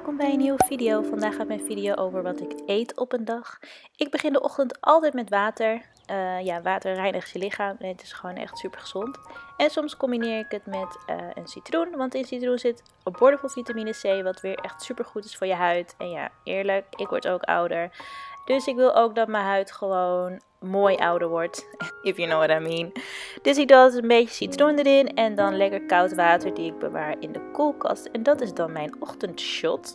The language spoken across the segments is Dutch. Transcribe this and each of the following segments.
welkom bij een nieuwe video. Vandaag gaat mijn video over wat ik eet op een dag. Ik begin de ochtend altijd met water. Water reinigt je lichaam en het is gewoon echt super gezond. En soms combineer ik het met een citroen, want in citroen zit een boordevol vitamine C, wat weer echt super goed is voor je huid. En ja, eerlijk, ik word ook ouder. Dus ik wil ook dat mijn huid gewoon mooi ouder wordt, if you know what I mean. Dus ik doe altijd een beetje citroen erin en dan lekker koud water die ik bewaar in de koelkast. En dat is dan mijn ochtendshot.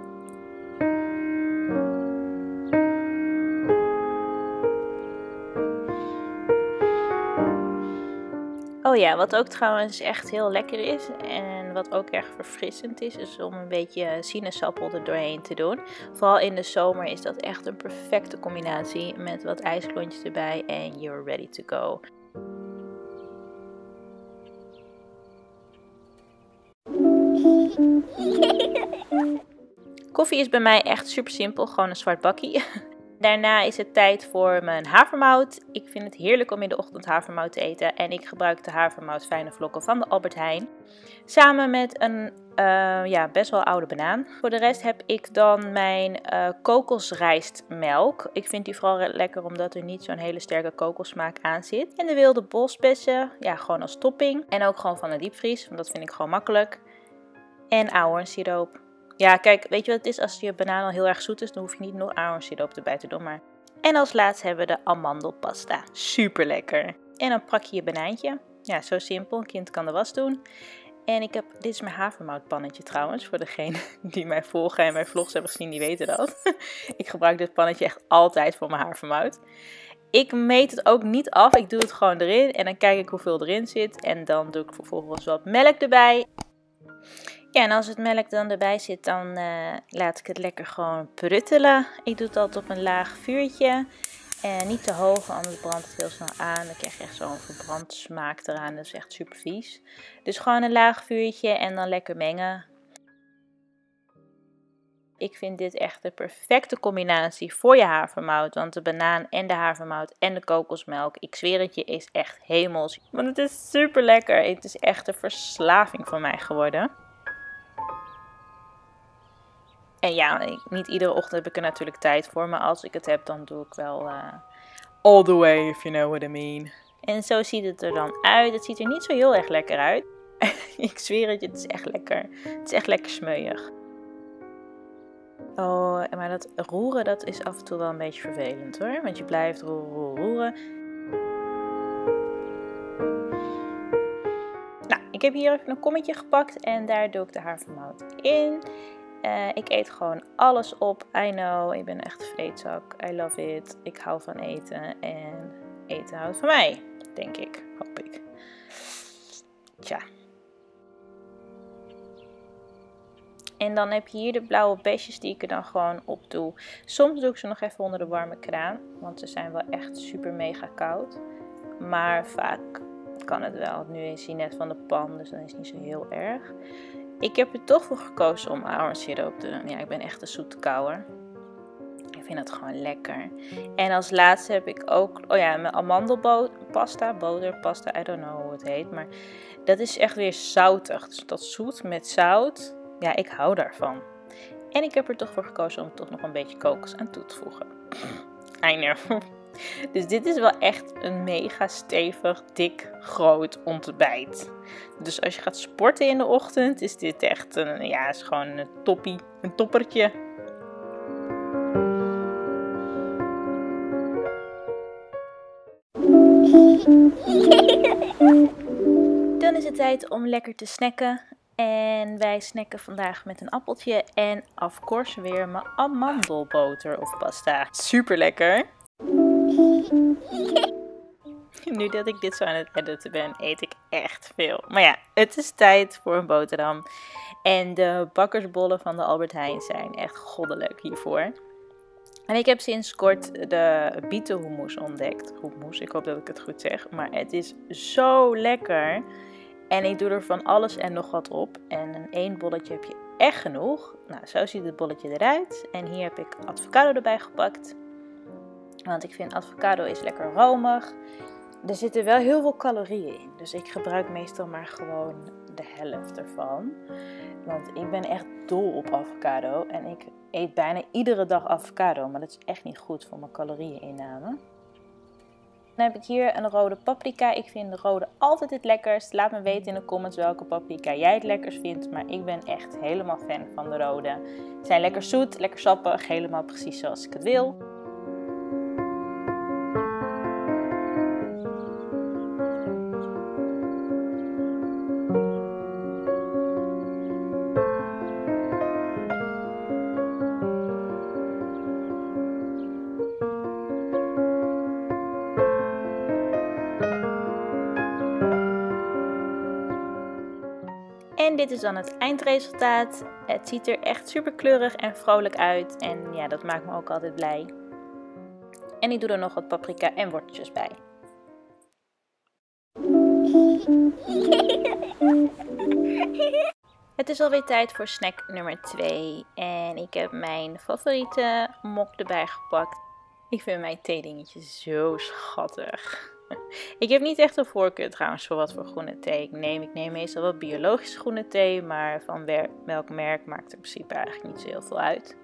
Oh ja, wat ook trouwens echt heel lekker is en wat ook erg verfrissend is om een beetje sinaasappel er doorheen te doen. Vooral in de zomer is dat echt een perfecte combinatie met wat ijsklontjes erbij en you're ready to go. Koffie is bij mij echt super simpel, gewoon een zwart bakkie. Daarna is het tijd voor mijn havermout. Ik vind het heerlijk om in de ochtend havermout te eten. En ik gebruik de havermout fijne vlokken van de Albert Heijn. Samen met een best wel oude banaan. Voor de rest heb ik dan mijn kokosrijstmelk. Ik vind die vooral lekker omdat er niet zo'n hele sterke kokosmaak aan zit. En de wilde bosbessen, ja, gewoon als topping. En ook gewoon van de diepvries, want dat vind ik gewoon makkelijk. En ahornsiroop. Ja, kijk, weet je wat het is? Als je banaan al heel erg zoet is, dan hoef je niet nog ahornsiroop erbij te doen. En als laatste hebben we de amandelpasta. Super lekker. En dan pak je je banaantje. Ja, zo simpel. Een kind kan de was doen. En dit is mijn havermoutpannetje trouwens. Voor degenen die mij volgen en mijn vlogs hebben gezien, die weten dat. Ik gebruik dit pannetje echt altijd voor mijn havermout. Ik meet het ook niet af. Ik doe het gewoon erin. En dan kijk ik hoeveel erin zit. En dan doe ik vervolgens wat melk erbij. Ja, en als het melk dan erbij zit, dan laat ik het lekker gewoon pruttelen. Ik doe het altijd op een laag vuurtje. En niet te hoog, anders brandt het heel snel aan. Dan krijg je echt zo'n verbrand smaak eraan. Dat is echt super vies. Dus gewoon een laag vuurtje en dan lekker mengen. Ik vind dit echt de perfecte combinatie voor je havermout. Want de banaan en de havermout en de kokosmelk, ik zweer het je, is echt hemels. Want het is super lekker. Het is echt een verslaving voor mij geworden. En ja, niet iedere ochtend heb ik er natuurlijk tijd voor, maar als ik het heb, dan doe ik wel all the way, if you know what I mean. En zo ziet het er dan uit. Het ziet er niet zo heel erg lekker uit. Ik zweer het je, het is echt lekker. Het is echt lekker smeuig. Oh, maar dat roeren, dat is af en toe wel een beetje vervelend hoor. Want je blijft roeren. Nou, ik heb hier even een kommetje gepakt en daar doe ik de havermout in. Ik eet gewoon alles op. I know, ik ben echt een vreedzak. I love it. Ik hou van eten. En eten houdt van mij. Denk ik. Hoop ik. Tja. En dan heb je hier de blauwe besjes die ik er dan gewoon op doe. Soms doe ik ze nog even onder de warme kraan. Want ze zijn wel echt super mega koud. Maar vaak kan het wel. Nu is hij net van de pan. Dus dan is het niet zo heel erg. Ik heb er toch voor gekozen om ahornsiroop te doen. Ja, ik ben echt een zoete kouwer. Ik vind het gewoon lekker. En als laatste heb ik ook, mijn amandelpasta, boterpasta, I don't know hoe het heet. Maar dat is echt weer zoutig. Dus dat zoet met zout, ja, ik hou daarvan. En ik heb er toch voor gekozen om toch nog een beetje kokos aan toe te voegen. I know. Dus dit is wel echt een mega stevig, dik, groot ontbijt. Dus als je gaat sporten in de ochtend, is dit echt is gewoon een toppie, een toppertje. Dan is het tijd om lekker te snacken. En wij snacken vandaag met een appeltje en of course weer mijn amandelboter of pasta. Super lekker. Nu dat ik dit zo aan het editen ben, eet ik echt veel. Maar ja, het is tijd voor een boterham. En de bakkersbollen van de Albert Heijn zijn echt goddelijk hiervoor. En ik heb sinds kort de bietenhummus ontdekt. Hummus, ik hoop dat ik het goed zeg. Maar het is zo lekker. En ik doe er van alles en nog wat op. En in één bolletje heb je echt genoeg. Nou, zo ziet het bolletje eruit. En hier heb ik avocado erbij gepakt. Want ik vind avocado is lekker romig. er zitten wel heel veel calorieën in. Dus ik gebruik meestal maar gewoon de helft ervan. Want ik ben echt dol op avocado. En ik eet bijna iedere dag avocado. Maar dat is echt niet goed voor mijn calorieëninname. Dan heb ik hier een rode paprika. Ik vind de rode altijd het lekkerst. Laat me weten in de comments welke paprika jij het lekkerst vindt. Maar ik ben echt helemaal fan van de rode. Ze zijn lekker zoet, lekker sappig. Helemaal precies zoals ik het wil. En dit is dan het eindresultaat. Het ziet er echt super kleurig en vrolijk uit. En ja, dat maakt me ook altijd blij. En ik doe er nog wat paprika en worteltjes bij. Het is alweer tijd voor snack nummer 2. En ik heb mijn favoriete mok erbij gepakt. Ik vind mijn theedingetje zo schattig. Ik heb niet echt een voorkeur trouwens voor wat voor groene thee ik neem. Ik neem meestal wel biologische groene thee, maar van welk merk maakt er in principe eigenlijk niet zo heel veel uit.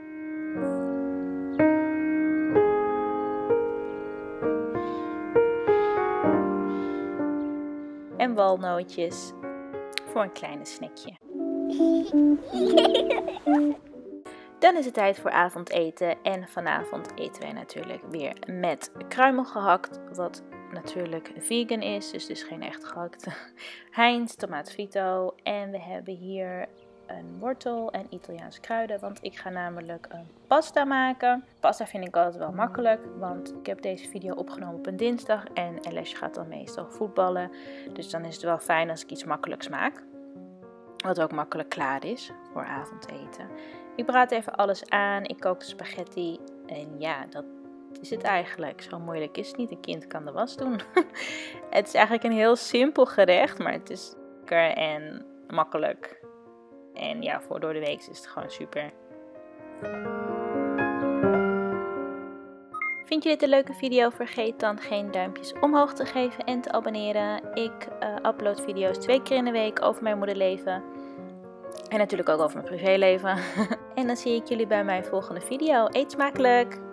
En walnootjes voor een kleine snackje. Dan is het tijd voor avondeten en vanavond eten wij natuurlijk weer met kruimel gehakt, wat natuurlijk vegan is, dus het is geen echt gehakte Heinz, tomaat frito. En we hebben hier een wortel en Italiaanse kruiden, want ik ga namelijk een pasta maken. Pasta vind ik altijd wel makkelijk, want ik heb deze video opgenomen op een dinsdag en Lesje gaat dan meestal voetballen. Dus dan is het wel fijn als ik iets makkelijks maak, wat ook makkelijk klaar is voor avondeten. Ik braad even alles aan, ik kook de spaghetti en ja, dat is het eigenlijk. Zo moeilijk is het niet, een kind kan de was doen. Het is eigenlijk een heel simpel gerecht, maar het is lekker en makkelijk. En ja, voor door de week is het gewoon super. Vind je dit een leuke video? Vergeet dan geen duimpjes omhoog te geven en te abonneren. Ik upload video's 2 keer in de week over mijn moederleven. En natuurlijk ook over mijn privéleven. En dan zie ik jullie bij mijn volgende video. Eet smakelijk!